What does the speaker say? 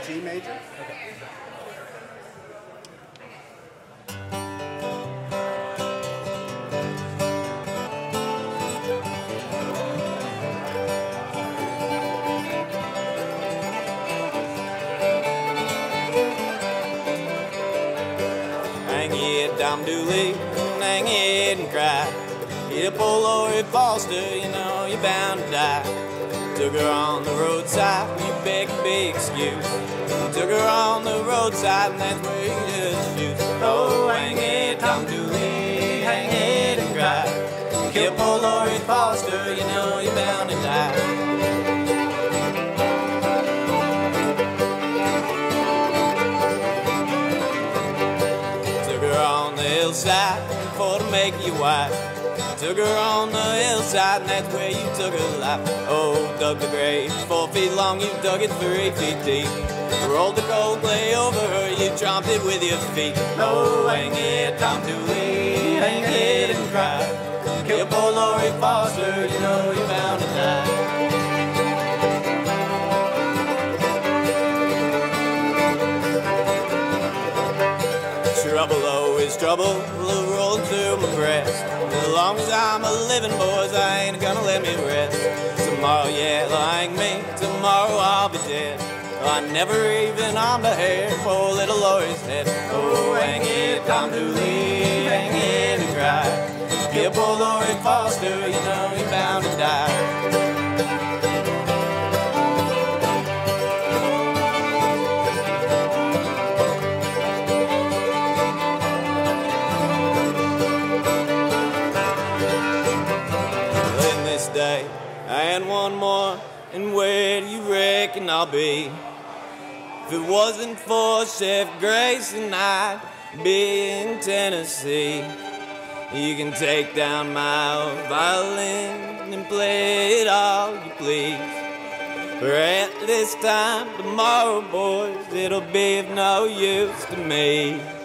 G major. Okay. Hang it down, Dooley, hang it and cry. Hit poor Lori Foster, you know you're bound to die. Took her on the roadside, you beg a big excuse. Took her on the roadside, and that's where you just shoot. Oh, hang it down, Dooley, hang it and cry. Hit poor Lori Foster, you know you're bound to die. Hillside for to make you wife. Took her on the hillside, and that's where you took her life. Oh, dug the grave 4 feet long, you dug it 3 feet deep. Rolled the cold clay over her, you tromped it with your feet. Oh, hang it, Tom Dooley, hang it and cry. Kill poor Lori Foster, you know you're bound to die. Trouble, always trouble, rolling through my breast. As long as I'm a living, boys, I ain't gonna let me rest. Tomorrow, yeah, they'll hang me, tomorrow I'll be dead. I never even armed a hair, poor little Lori's head. Oh, hang it, Tom Dooley, hang it and cry. Kill poor Lori Foster, you know you're bound to die. Day, and one more, and where do you reckon I'll be? If it wasn't for Chef Grace, and I'd be in Tennessee. You can take down my violin and play it all you please. For at this time tomorrow, boys, it'll be of no use to me.